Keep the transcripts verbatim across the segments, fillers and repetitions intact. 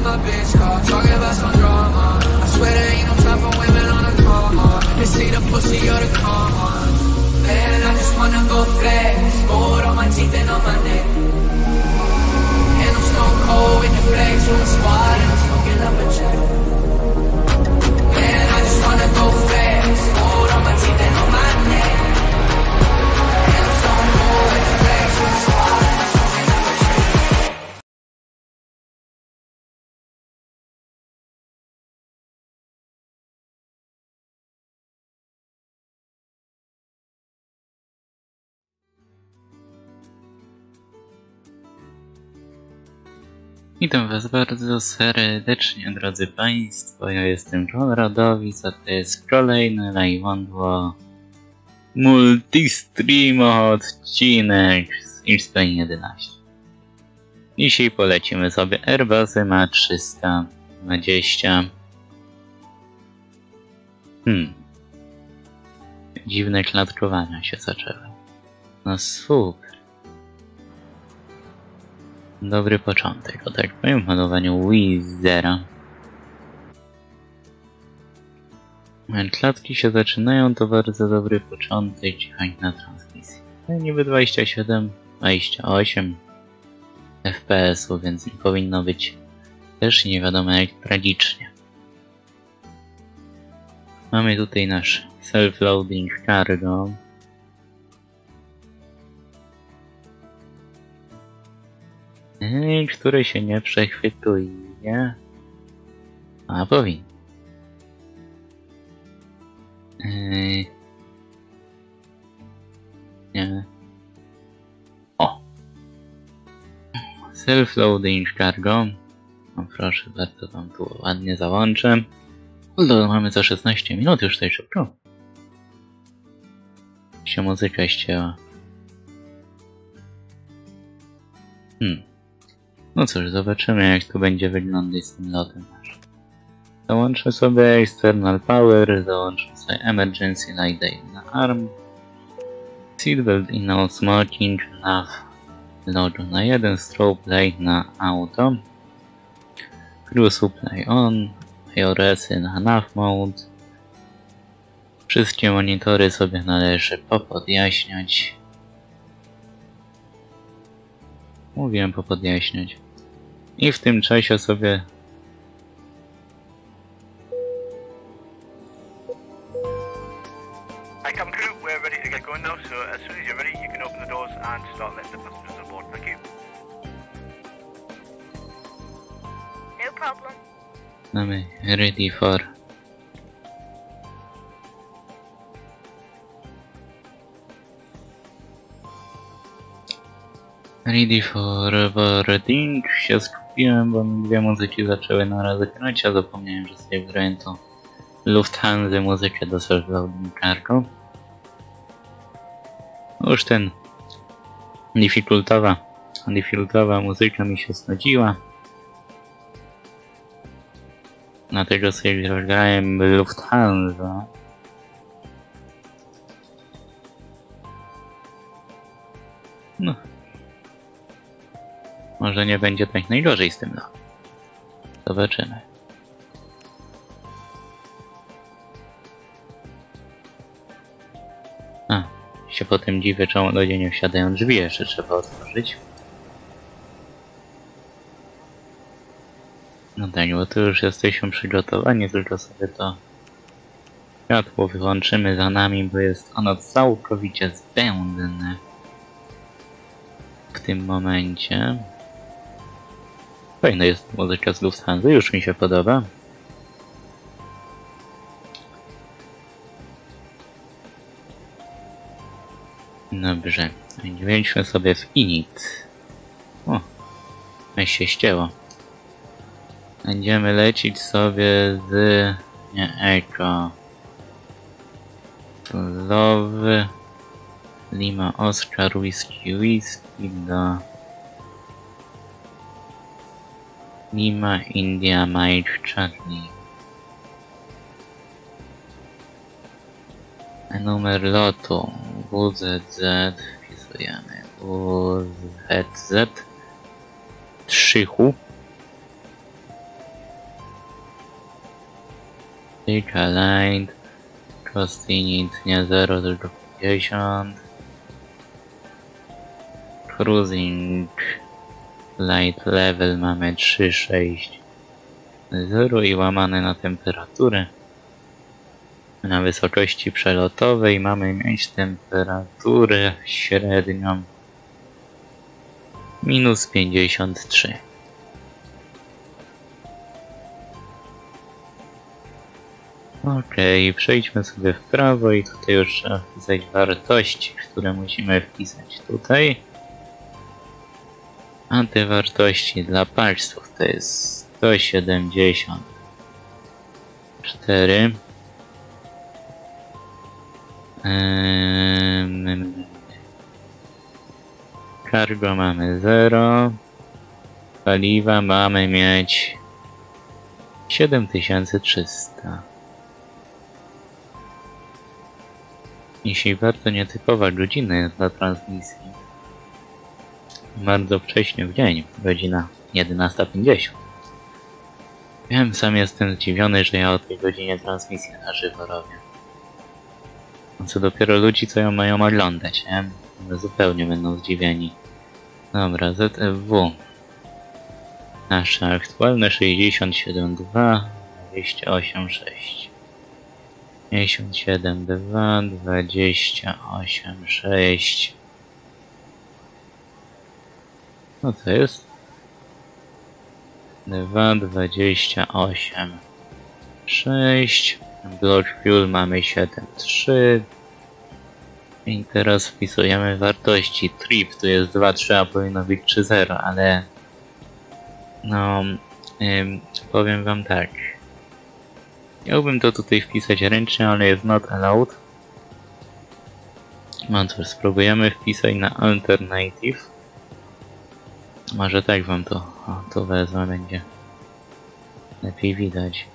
my bitch car, talking about some drama. I swear there ain't no time for women on the come on. They see the pussy or the come on. Man, I just wanna go flex, gold on my teeth and on my neck. And I'm stone cold with the flex, with the squad and I'm smoking up a check. Man, I just wanna go flex, gold on my teeth and on my neck. And I'm stone cold with the flex, with the squad and I'm smoking up a check. Witam was bardzo serdecznie, drodzy państwo, ja jestem John Radowic, a to jest kolejny live'ondło multistream odcinek z X-Plane jedenaście. Dzisiaj polecimy sobie Airbusem A trzysta dwadzieścia. Hmm. Dziwne klatkowania się zaczęły. No super. Dobry początek, o tak powiem, w malowaniu Wizera. Jak klatki się zaczynają, to bardzo dobry początek na transmisji. No, niby dwadzieścia siedem, dwadzieścia osiem F P S-ów, więc nie powinno być też nie wiadomo jak tragicznie. Mamy tutaj nasz self-loading cargo. Które się nie przechwytuje, a powinno. Yy... Nie. O! Self-loading cargo. No proszę bardzo, wam tu ładnie załączę. No, mamy za szesnaście minut już tutaj szybko. Się muzyka ścięła. Hmm. No cóż, zobaczymy jak to będzie wyglądać z tym lotem. Załączmy sobie External Power, załączmy sobie Emergency Light Day na arm, Seatbelt in no smoking, Nav logo na jeden, Strobe Light na auto, Crew Supply on, I R S-y na Nav Mode. Wszystkie monitory sobie należy popodjaśniać. Mówiłem popodjaśniać. I w tym czasie sobie Hi, Cabin Crew, we're ready to get going now, so as soon as you're ready, you can open the doors and start letting the passengers on board. Thank you. No problem. mamy ready for Ready for boarding. Się skupiłem, bo mi dwie muzyki zaczęły naraz grać, a zapomniałem, że sobie wgrałem tą Lufthansa muzykę do self-loading cargo. Już ten difficultowa, difficultowa muzyka mi się znudziła. Dlatego sobie rozgrałem Lufthansa. No. Może nie będzie tak najgorzej z tym, no. Zobaczymy. A, się potem dziwię, czemu ludzie nie wsiadają drzwi, jeszcze trzeba otworzyć. No tak, bo tu już jesteśmy przygotowani, tylko sobie to światło wyłączymy za nami, bo jest ono całkowicie zbędne w tym momencie. Fajna jest muzyka z Lufthansa, już mi się podoba. Dobrze, wejdźmy sobie w init. O, coś się ścięło. Będziemy lecieć sobie z... nie, Eko. Love Lima Oscar Whiskey Whiskey do Lima India Mike Charlie. Numer lotu W Z Z, wpisujemy W Z Z trzy H Click aligned. Cost init nie zero, tylko pięćdziesiąt. Cruising light level mamy trzy sześć zero i łamane na temperaturę. Na wysokości przelotowej mamy mieć temperaturę średnią minus pięćdziesiąt trzy. Okej, przejdźmy sobie w prawo i tutaj już trzeba wpisać wartości, które musimy wpisać tutaj. A te wartości dla palców to jest sto siedemdziesiąt cztery. Um, cargo mamy zero. Paliwa mamy mieć siedem tysięcy trzysta. Jeśli bardzo nietypowa godzina jest dla transmisji. Bardzo wcześnie w dzień, godzina jedenasta pięćdziesiąt. Wiem, sam jestem zdziwiony, że ja o tej godzinie transmisję na żywo robię. Co dopiero ludzi, co ją mają oglądać, nie? Zupełnie będą zdziwieni. Dobra, Z F W. Nasze aktualne sześćdziesiąt siedem dwa dwadzieścia osiem sześć. sześćdziesiąt siedem dwa dwadzieścia osiem sześć. Co to jest? dwa dwadzieścia osiem sześć. Block fuel mamy siedem trzy. I teraz wpisujemy wartości. Trip tu jest dwa trzy, a powinno być trzy zero, ale no ym, powiem wam tak. Chciałbym to tutaj wpisać ręcznie, ale jest not allowed. No cóż, spróbujemy wpisać na alternative. Może tak wam to, o, to wezmę, będzie lepiej widać.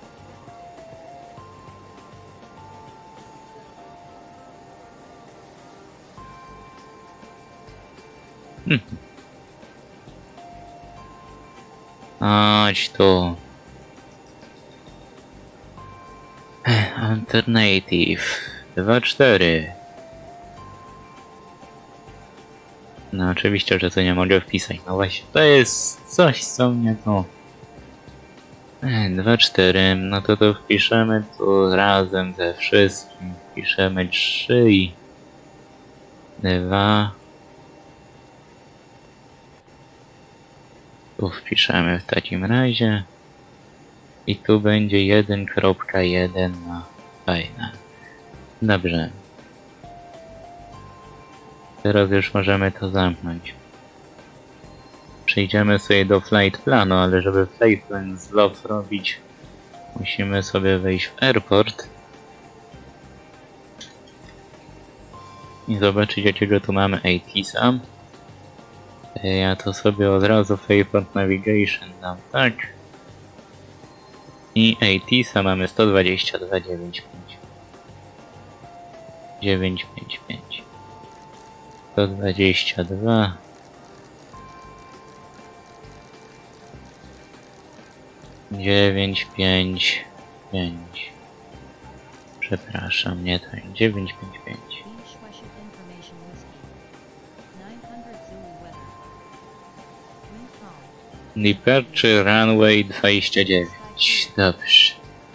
Hmm. Chodź tu. Alternative dwa cztery. No oczywiście, że to nie mogę wpisać. No właśnie, to jest coś, co mnie tu... dwa cztery, no to to wpiszemy tu razem ze wszystkim. Wpiszemy trzy i dwa. Tu wpiszemy w takim razie. I tu będzie jeden kropka jeden, no fajne. Dobrze. Teraz już możemy to zamknąć. Przejdziemy sobie do flight planu, ale żeby flight plan z L O W robić, musimy sobie wejść w airport i zobaczyć, jakiego tu mamy A T S A. Ja to sobie od razu w airport navigation dam tak. I A T S A mamy sto dwadzieścia dwa dziewięćdziesiąt pięć. dziewięćset pięćdziesiąt pięć. sto dwadzieścia dwa. dziewięćset pięćdziesiąt pięć. Przepraszam, nie tak. dziewięćset pięćdziesiąt pięć. Departure runway dwadzieścia dziewięć. Dobrze.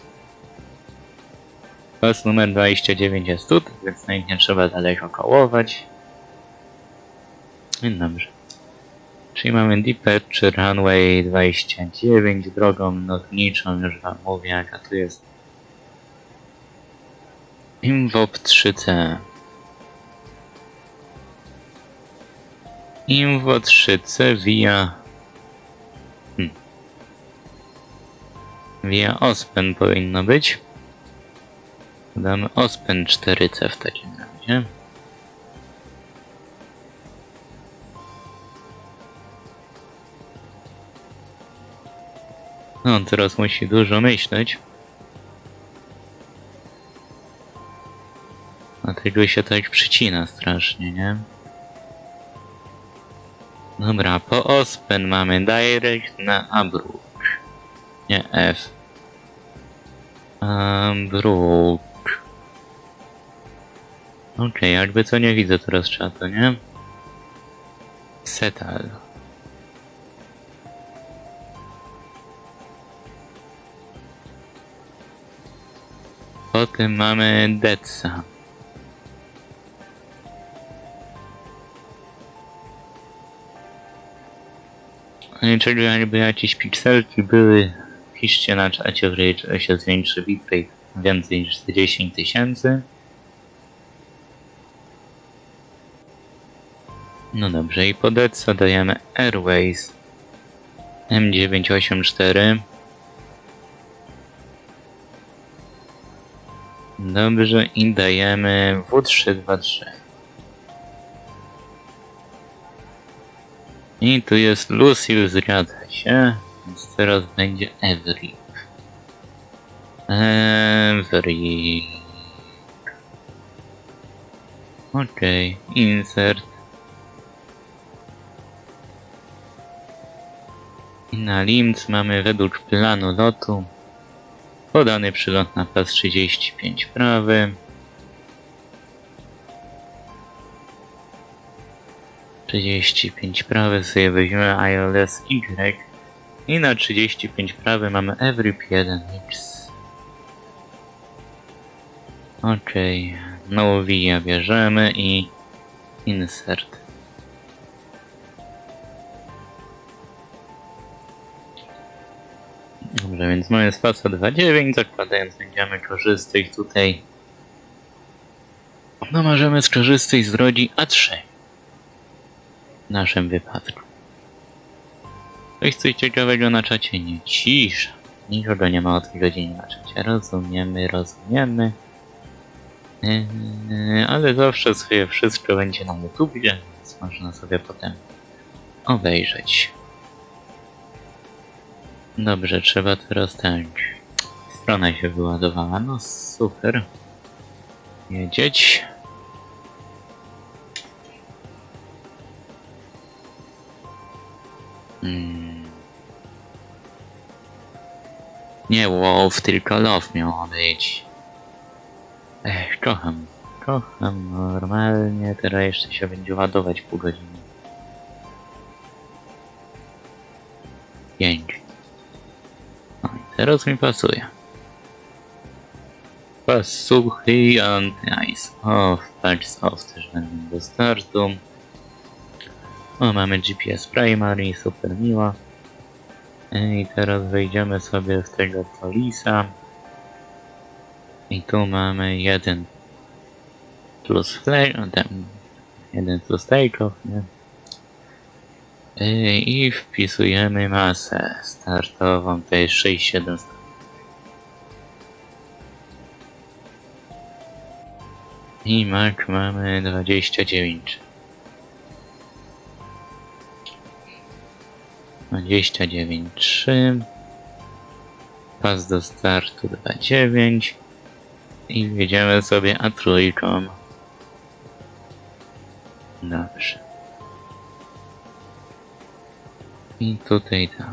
Pas numer dwadzieścia dziewięć jest tu, więc nawet nie trzeba daleko kołować. I dobrze. Czyli mamy Departure runway dwadzieścia dziewięć, drogą lotniczą, już wam mówię jaka tu jest. Imwop trzy C. Imwo trzy C via... Hmm. Via Ospen powinno być. Damy Ospen cztery C w takim razie. No, on teraz musi dużo myśleć. Dlatego się tak przycina strasznie, nie? Dobra, po Ospen mamy direct na Abruk. Nie F. Um, Brook. Okej, okay, jakby co nie widzę teraz czatu, nie? Setal. Potem mamy Detsa. Czego jakby jakieś pikselki były, piszcie na czacie, że się zwiększy bitrate więcej niż dziesięć tysięcy. No dobrze, i po Detsa dajemy Airways M dziewięć osiem cztery. Dobrze, i dajemy W trzy dwa trzy. I tu jest Lucille, zgadza się, więc teraz będzie Every. Every. Okej, okay. Insert. I na Limc mamy według planu lotu podany przylot na pas trzydzieści pięć prawy. trzydzieści pięć prawy sobie weźmiemy I L S Y i na trzydzieści pięć prawy mamy Every jeden X. Okej, okay. No via bierzemy i insert. Dobrze, więc mamy z pasa dwa dziewięć, zakładając będziemy korzystać tutaj. No możemy skorzystać z rodzi A trzy. W naszym wypadku. Coś, coś ciekawego na czacie? Nie, cisza. Nikogo nie ma o tej godzinie na czacie. Rozumiemy, rozumiemy. Yy, ale zawsze sobie wszystko będzie na YouTubie, więc można sobie potem obejrzeć. Dobrze, trzeba teraz tak. Strona się wyładowała, no super. Jedzieć. Hmm. Nie wow, tylko love miało być. Ech, kocham. Kocham normalnie, teraz jeszcze się będzie ładować pół godziny. Pięć. No i teraz mi pasuje. Pas suchy, anti-ice off, patch off też będą do startu. O, mamy G P S primary, super miła. I teraz wejdziemy sobie w tego polisa. I tu mamy jeden plus flag, jeden plus takeoff, nie? I wpisujemy masę startową, to jest sześć siedem. I Mach mamy dwadzieścia dziewięć. dwadzieścia dziewięć trzy. Pas do startu dwa dziewięć. I wjedziemy sobie A trzy. Dobrze. I tutaj ta.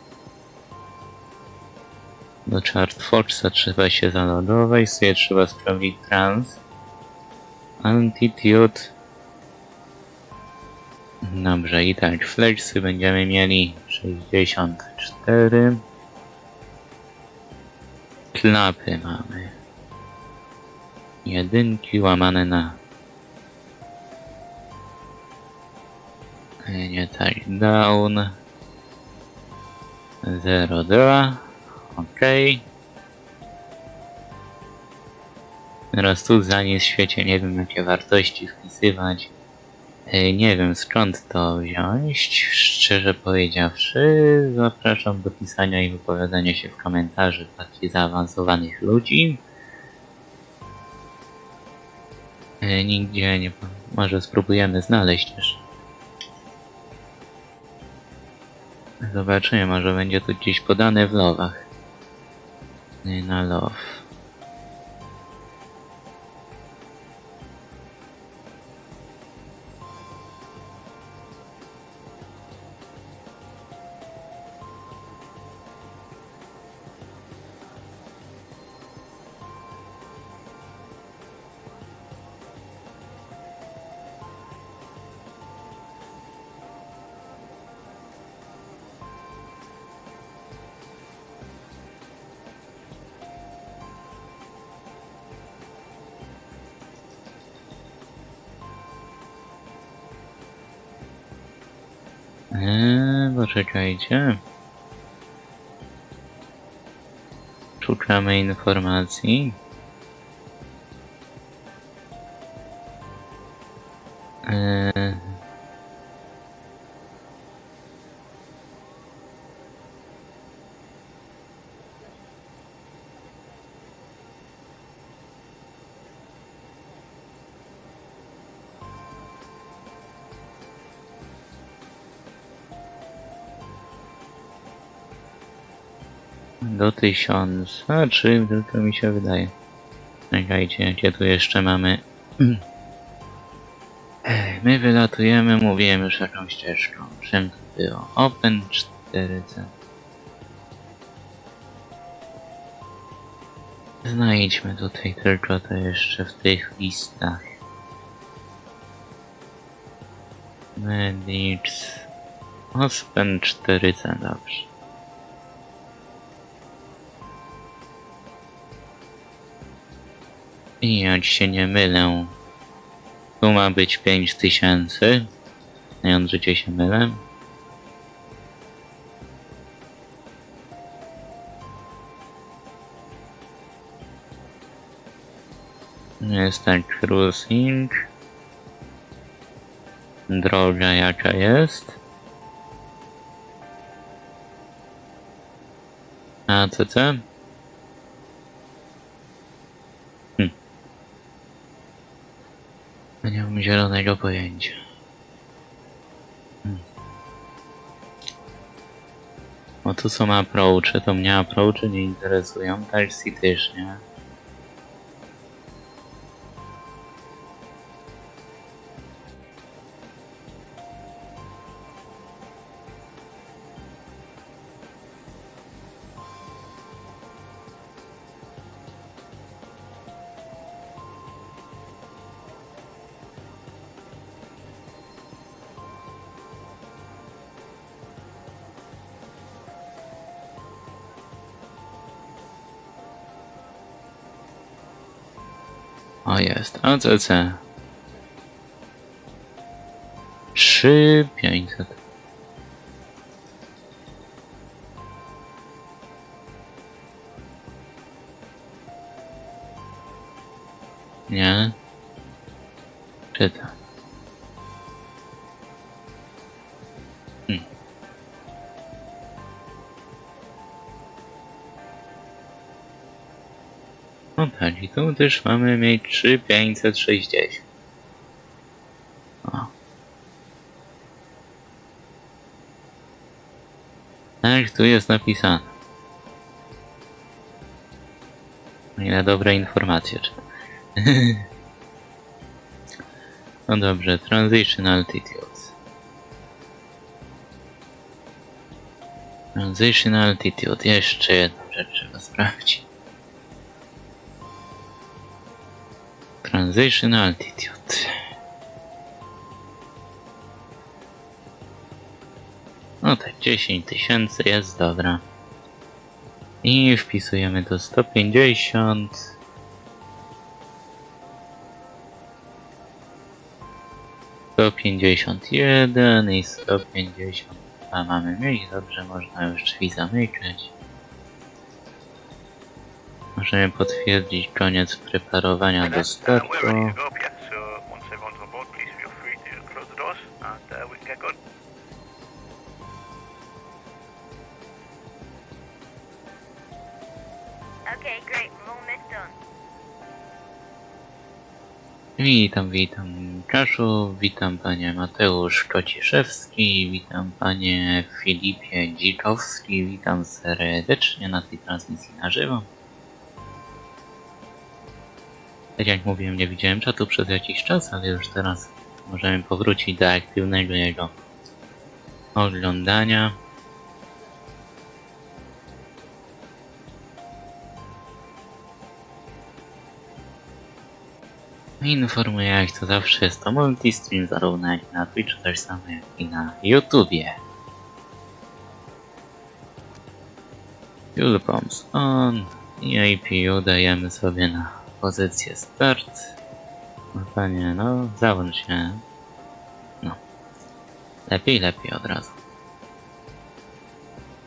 Do Chart Foxa trzeba się zalogować, sobie trzeba sprawdzić trans. Altitude. Dobrze, i tak, flexy będziemy mieli sześćdziesiąt cztery. Klapy mamy. Jedynki łamane na... Nie tak, down. zero dwa. Ok. Teraz tu za nic w świecie nie wiem jakie wartości wpisywać. Nie wiem skąd to wziąć. Szczerze powiedziawszy, zapraszam do pisania i wypowiadania się w komentarzy bardziej zaawansowanych ludzi. Nigdzie nie... Może spróbujemy znaleźć też. Zobaczymy, może będzie tu gdzieś podane w lowach. Na love. Eee, poczekajcie. Szukamy informacji. Eee... Do tysiąca, czy tylko mi się wydaje. Czekajcie, gdzie tu jeszcze mamy... My wylatujemy, mówiłem już jakąś ścieżką. Czym to było? Open cztery C. Znajdźmy tutaj tylko to jeszcze w tych listach. Medics... Open cztery C, dobrze. I jak się nie mylę, tu ma być pięć tysięcy. Nie, życie się mylę. Jest tak, cruising. Droga jaka jest. A C C? Nie mam zielonego pojęcia. Hmm. O, tu są approachy, to mnie approachy nie interesują, taxi też nie. O, jest, A C C. trzy pięćset. Nie. Czytam. Hmm. No tak, i tu też mamy mieć trzy tysiące pięćset sześćdziesiąt. O. Tak, tu jest napisane. Ile dobre informacje. No dobrze, transition altitude. Transition altitude, jeszcze jedną rzecz trzeba sprawdzić. Transition altitude. No tak, dziesięć tysięcy jest, dobra. I wpisujemy to sto pięćdziesiąt. sto pięćdziesiąt jeden i sto pięćdziesiąt dwa mamy mieć, dobrze, można już drzwi zamykać. Możemy potwierdzić koniec preparowania do startu. Okay, great. We're almost done. Witam, witam Kaszu, witam panie Mateusz Kociszewski, witam panie Filipie Dzikowski, witam serdecznie na tej transmisji na żywo. Tak jak mówiłem, nie widziałem czatu przez jakiś czas, ale już teraz możemy powrócić do aktywnego jego oglądania. Informuję, jak to zawsze jest to multistream, zarówno jak na Twitchu, tak samo jak i na YouTubie. Fuel pumps on i A P U dajemy sobie na pozycję start. No panie, no załącz się. No. Lepiej, lepiej od razu.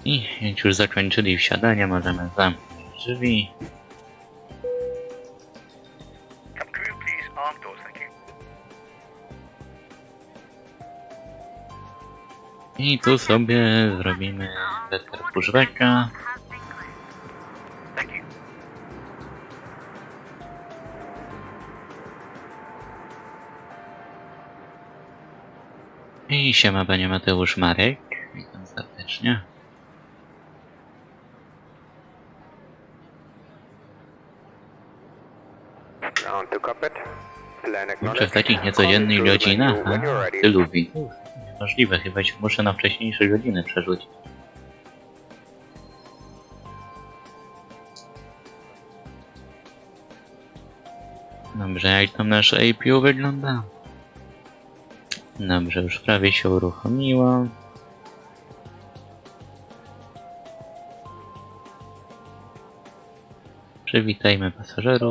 I jak już zakończyli wsiadanie, możemy zamknąć drzwi. Cabin crew, please arm doors, thank you. I tu sobie zrobimy better pushbacka. Thank you. I siema, panie Mateusz Marek. Witam serdecznie. Ground to cockpit. Plan Czy w acknowledged. takich niecodziennych Call me godzinach? through the menu when you're A, ready. ty lubi. Niemożliwe, chyba się muszę na wcześniejsze godziny przerzucić. Dobrze, jak tam nasze A P U wygląda? Dobrze, już prawie się uruchomiło. Przywitajmy pasażerów.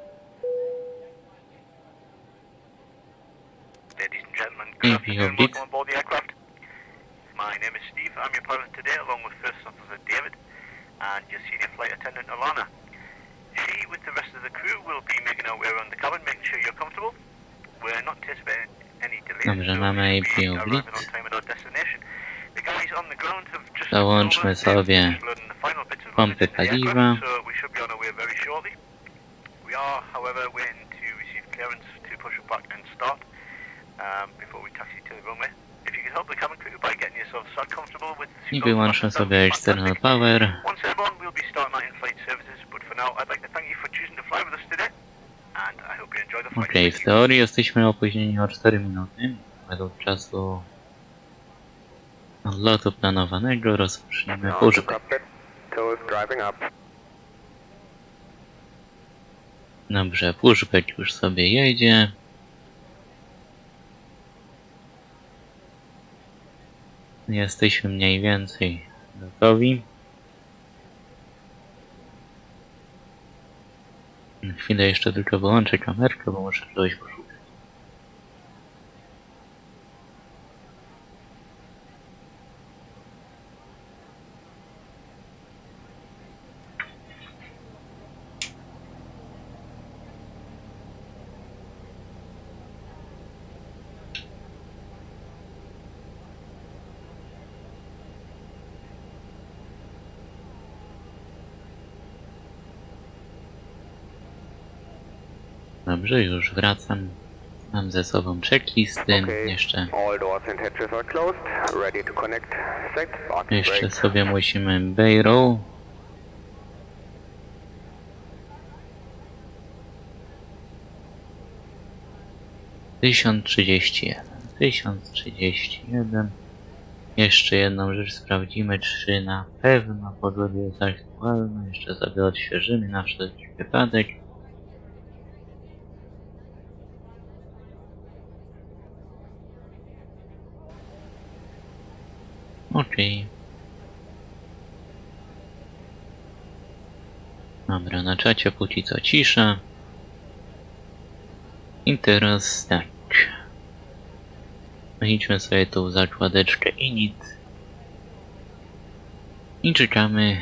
Ladies and gentlemen, good A P U afternoon, update. welcome aboard the aircraft. My name is Steve, I'm your pilot today along with First Officer David and your senior flight attendant Alana. She, with the rest of the crew, will be making our way around the cabin, making sure you're comfortable. We're not anticipating any delays, Dobrze, so mamy we A P should U be arriving update. on time at our destination. The guys on the ground have just Załączmy sobie loading the final bits of pompy luggage into the paliwa. aircraft, so we should be on our way very shortly. We are, however, waiting to receive clearance to push it back and start um, before we taxi to the runway. If you could help the cabin crew by getting yourself sat comfortable with the I seatbelt wyłączmy fastened, sobie that would be external fantastic. power. Once airborne, we'll be starting our in-flight services, but for now, I'd like to thank you for choosing to fly with us today, and I hope you enjoy the flight. Okej, w teorii jesteśmy opóźnieni o cztery minuty. Według czasu odlotu planowanego rozpoczniemy Ground to pushback. cockpit. Toes driving up. Dobrze, pushback już sobie jedzie. Jesteśmy mniej więcej gotowi. Na chwilę jeszcze tylko wyłączę kamerkę, bo muszę czegoś poszukać. Dobrze, już wracam. Mam ze sobą checklisty. Okay. Jeszcze, All doors and hatches are closed. Ready to connect. Set. Parking jeszcze brake. sobie musimy Bayrow. tysiąc trzydzieści jeden. tysiąc trzydzieści jeden. Jeszcze jedną rzecz sprawdzimy, czy na pewno pogoda jest aktualna. Jeszcze sobie odświeżymy na wszelki wypadek. Okej. Dobra, na czacie póki co cisza. I teraz tak. Wejdźmy sobie tu w zakładeczkę init. I czekamy.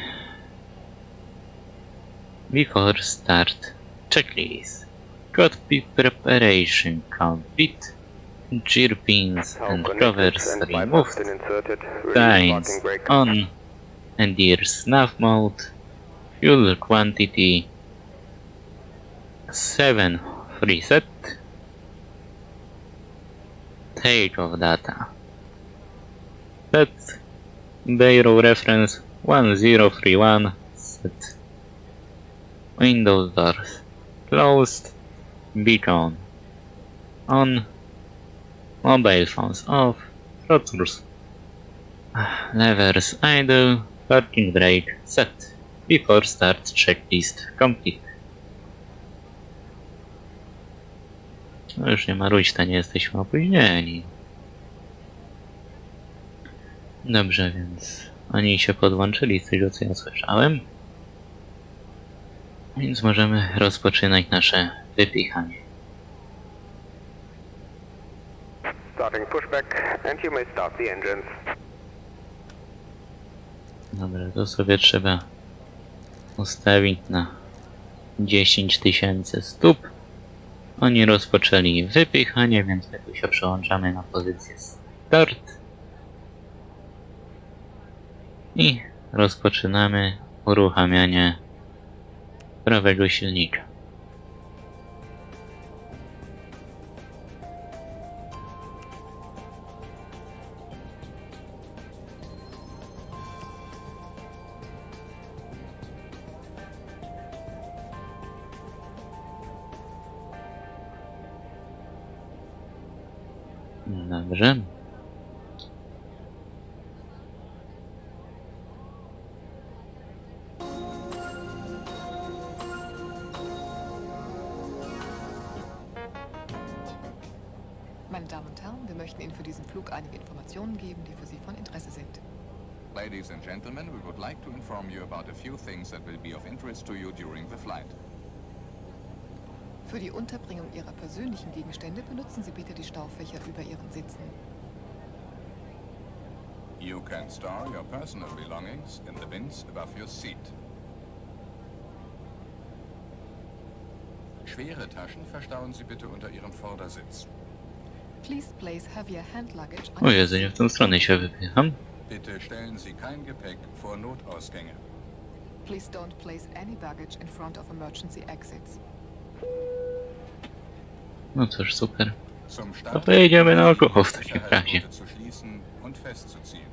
Before start checklist. Cockpit preparation complete. Gear pins How and connected covers and bypassed removed. and inserted. Release Signs parking brake. on and gear snuff mode. Fuel quantity seven reset. Takeoff data set. Bayrow reference one zero three one set. Windows doors closed. Beacon on. Mobile phones off. Throttles levers idle. Parking brake set. Before start checklist complete. No już nie marudź, to nie jesteśmy opóźnieni. Dobrze, więc oni się podłączyli z tego, co ja słyszałem. Więc możemy rozpoczynać nasze wypychanie. Starting pushback, and you may start the engines. Dobra, to sobie trzeba ustawić na dziesięć tysięcy stóp. Oni rozpoczęli wypychanie, więc my tu się przełączamy na pozycję start. I rozpoczynamy uruchamianie prawego silnika. Dobrze. Meine Damen und Herren, wir möchten Ihnen für diesen Flug einige Informationen geben, die für Sie von Interesse sind. Ladies and gentlemen, we would like to inform you about a few things that will be of interest to you during the flight. Für die Unterbringung Ihrer persönlichen Gegenstände benutzen Sie bitte die Staufächer über Ihren Sitzen. You can store your personal belongings in the bins above your seat. Schwere Taschen verstauen Sie bitte unter Ihrem Vordersitz. Please place heavier hand luggage O Jezu, nie w tą stronę się wypycham. Bitte stellen Sie kein Gepäck vor Notausgänge. Please don't place any baggage in front of emergency exits. No cóż, super. Zum To Start pojedziemy naokoło w takim razie. Sicherheitsgurte zu schließen und festzuziehen.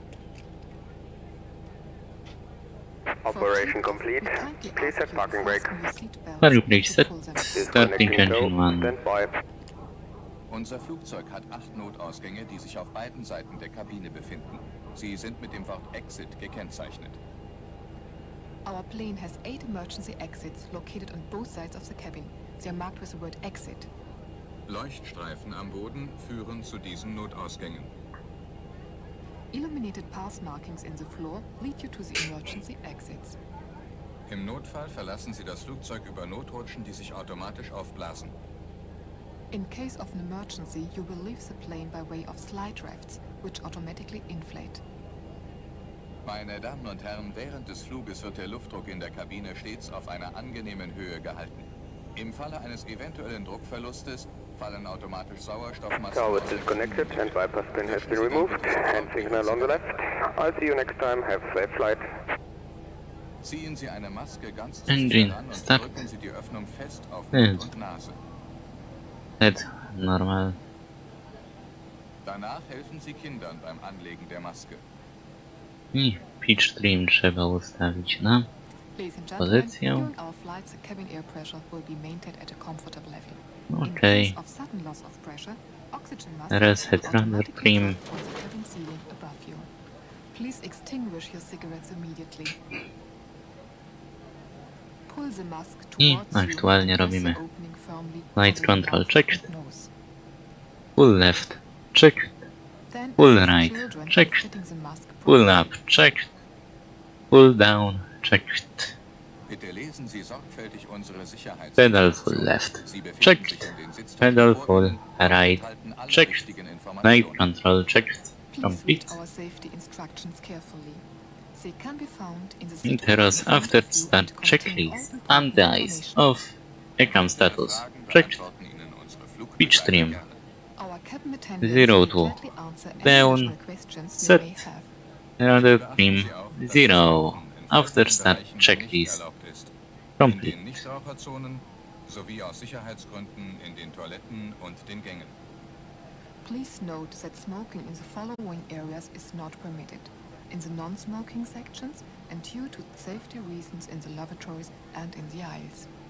Operation complete. Please set parking brake. Parking brake set. Starting Disconnecting engine tow. one. Stand by. Unser Flugzeug hat acht Notausgänge, die sich auf beiden Seiten der Kabine befinden. Sie sind mit dem Wort Exit gekennzeichnet. Our plane has eight emergency exits located on both sides of the cabin. They are marked with the word exit. Leuchtstreifen am Boden führen zu diesen Notausgängen. Illuminated path markings in the floor lead you to the emergency exits. Im Notfall verlassen Sie das Flugzeug über Notrutschen, die sich automatisch aufblasen. In case of an emergency, you will leave the plane by way of slide rafts, which automatically inflate. Meine Damen und Herren, während des Fluges wird der Luftdruck in der Kabine stets auf einer angenehmen Höhe gehalten. Im Falle eines eventuellen Druckverlustes fallen automatisch Sauerstoffmasken Tower aus der disconnected Kabine. and bypass pin has been removed. Hand signal on the left. I'll see you next time. Have a safe flight. Ziehen Sie eine Maske ganz Engine sicher an und start. drücken Sie die Öffnung fest auf Yes. Mund und Nase. Head normal. Danach helfen Sie Kindern beim Anlegen der Maske. I pitch trim trzeba ustawić na Ladies and gentlemen, pozycję. during our flights, the cabin air pressure will be maintained at a comfortable level. In Okej. case of sudden loss of pressure, oxygen masks Reset will runner automatically trim. drop towards the cabin ceiling above you. Please extinguish your cigarettes immediately. Pull the mask I towards you aktualnie and press robimy the opening firmly light over the control mouth checked. and nose. Full left, checked. Then Full assist right, children in checked. fitting the mask Pull properly. up, checked. Pull down, checked. Bitte lesen Sie sorgfältig unsere Sicherheits- Pedal full left, Sie befinden checked. sich in den Sitzteilen Pedal vor full Ihnen und right, enthalten alle checked. wichtigen Light Informationen. control checked. Please Complete. read our safety instructions carefully. They can be found in the I seat teraz in front after of you start and contain all checklist. important Anti-ice information. off. Ecam status Fragen checked. beantworten Ihnen unsere Flugbegleiter Pitch trim. gerne. Our cabin attendants Zero will to gladly answer any down, additional questions you set. may have. Radar Beachten trim Sie auch, dass zero. Rauchen in After festen start Bereichen checklist. nicht erlaubt ist. In Complete. den Nichtraucherzonen sowie aus Sicherheitsgründen in den Toiletten und den Gängen. Please note that smoking in the following areas is not permitted. In the non-smoking sections and due to safety reasons in the lavatories and in the aisles.